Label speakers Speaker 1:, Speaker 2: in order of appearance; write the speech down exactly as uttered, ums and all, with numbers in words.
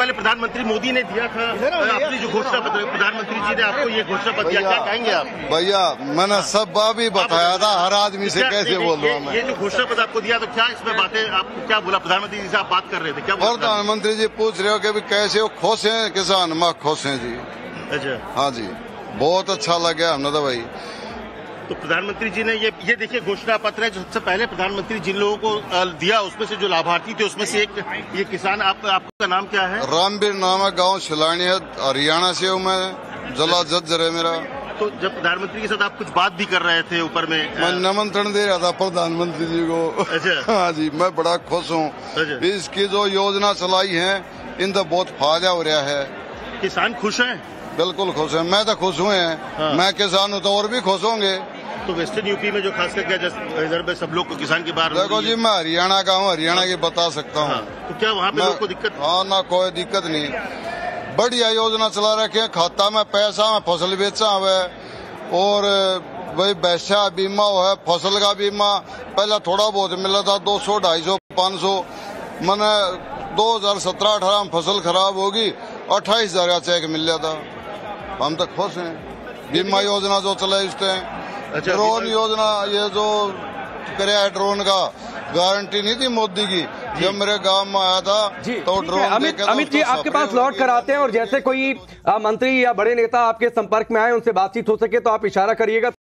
Speaker 1: पहले प्रधानमंत्री मोदी ने दिया था आपने जो घोषणा पत्र, प्रधानमंत्री जी ने आपको ये घोषणा पत्र दिया, क्या कहेंगे आप?
Speaker 2: भैया मैंने सब बात भी बताया था, हर आदमी से कैसे बोल रहा हूँ मैं।
Speaker 1: ये जो घोषणा पत्र आपको दिया तो क्या इसमें बातें, आपको क्या बोला प्रधानमंत्री जी से? आप बात कर रहे थे, क्या बोला?
Speaker 2: प्रधानमंत्री जी पूछ रहे हो कि कैसे हो, खुश हैं किसान? मैं खुश हैं जी।
Speaker 1: अच्छा,
Speaker 2: हाँ जी, बहुत अच्छा लगा हमने तो भाई।
Speaker 1: तो प्रधानमंत्री जी ने ये ये देखिए घोषणा पत्र है जो सबसे पहले प्रधानमंत्री जिन लोगों को दिया, उसमें से जो लाभार्थी थे उसमें से एक ये किसान। आप, आपका नाम क्या है?
Speaker 2: रामवीर नाम है, गाँव शिलानी है, हरियाणा से हूँ मैं, जिला जज्जर है मेरा।
Speaker 1: तो जब प्रधानमंत्री के साथ आप कुछ बात भी कर रहे थे ऊपर में,
Speaker 2: मैं निमंत्रण दे रहा था प्रधानमंत्री जी को।
Speaker 1: अच्छा।
Speaker 2: हाँ जी, मैं बड़ा खुश हूँ। इसकी जो योजना चलाई है इनका बहुत फायदा हो रहा है।
Speaker 1: किसान खुश हैं?
Speaker 2: बिल्कुल खुश है, मैं तो खुश हुए हैं। हाँ। मैं किसान हूँ तो और भी खुश होंगे।
Speaker 1: तो वेस्टर्न यूपी में जो खास करके इधर पे सब लोग को किसान की बात,
Speaker 2: देखो जी मैं हरियाणा का हूँ, हरियाणा की बता सकता हूँ।
Speaker 1: हाँ। तो क्या वहाँ पे लोग को दिक्कत?
Speaker 2: हाँ ना, कोई दिक्कत नहीं, बढ़िया योजना चला रखे। खाता में पैसा में फसल बेचा हुआ और वही वैसा बीमा है, फसल का बीमा पहले थोड़ा बहुत मिला था, दो सौ ढाई सौ पाँच सौ। मैंने दो हजार सत्रह अठारह में फसल खराब होगी, अट्ठाईस हजार का चेक मिल जाता। हम तो खुश हैं। बीमा योजना जो चला इससे, ड्रोन योजना ये जो कराया है, ड्रोन का गारंटी नहीं थी मोदी की, जब मेरे गांव में आया था तो ड्रोन।
Speaker 3: अमित अमित जी आपके पास लौट कर आते हैं और जैसे कोई मंत्री या बड़े नेता आपके संपर्क में आए, उनसे बातचीत हो सके तो आप इशारा करिएगा।